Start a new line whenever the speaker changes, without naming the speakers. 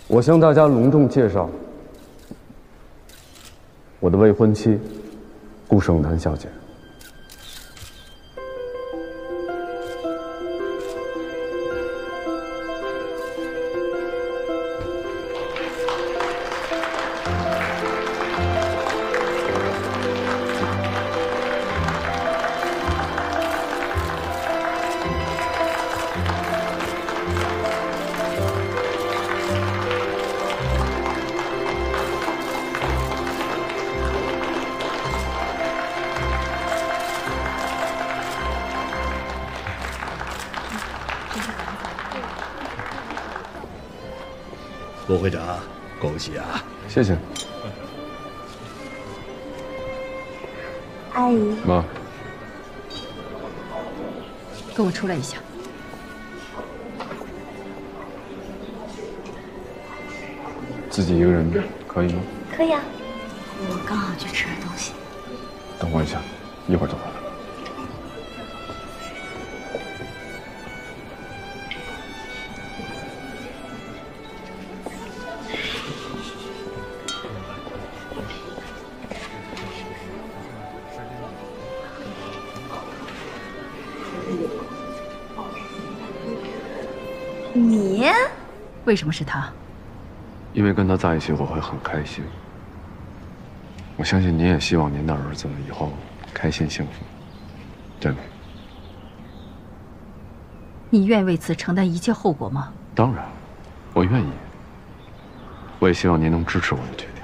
我向大家隆重介绍我的未婚妻顾胜男小姐。
罗会长，恭喜啊！
谢谢。
阿姨，
妈，
跟我出来一下。
自己一个人可以吗？
可以啊，我刚好去吃点东西。
等我一下，一会儿就回来。
你
为什么是他？
因为跟他在一起我会很开心。我相信您也希望您的儿子以后开心幸福，真的。
你愿为此承担一切后果吗？
当然，我愿意。我也希望您能支持我的决定。